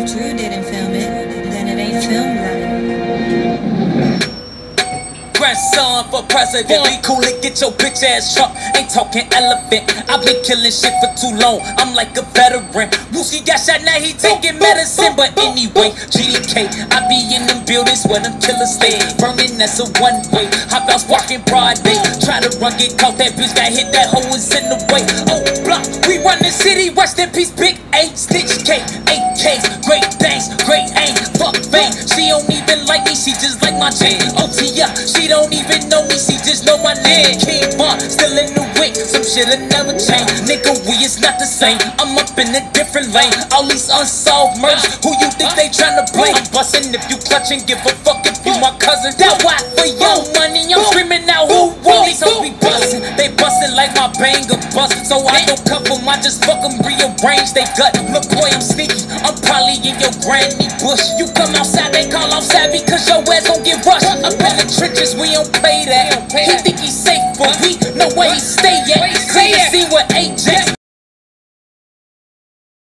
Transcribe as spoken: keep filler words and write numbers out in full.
Drew didn't film it, then it ain't filmed right. Grandson for president, be cool and get your bitch ass truck. Ain't talking elephant. I've been killing shit for too long. I'm like a veteran. Wooski got shot, now he taking medicine. But anyway, G D K, I be in them buildings where them killers stay. Burning, that's a one way. Hop out walking broad day. Try to run, get caught. That bitch got hit. That hoe is in the way. Oh, block. We run the city. Rest in peace, Big A. Stitch K. eight Ks. Great things. Great aim. Fuck fame. She don't even like me. She just like my chain. O T yeah. She don't even know me, she just know my name. King Von, still in the wick, some shit'll never change. Nigga, we is not the same. I'm up in a different lane. All these unsolved murders, who you think they tryna blame? I'm bustin' if you clutchin', give a fuck if you my cousin. That why for your money, I'm screaming out who won. These hoes be bustin', they bustin' like my banger bust. So I don't cuff 'em, I just fuck 'em, rearrange they gut. Look boy, I'm sneaky, I'm probably in your granny bush. You come outside, they call outside because your ass gon' get rushed. Up in the trenches, we don't play that. He think he's safe, but we know where he stay at. Clean the scene with eight jacks.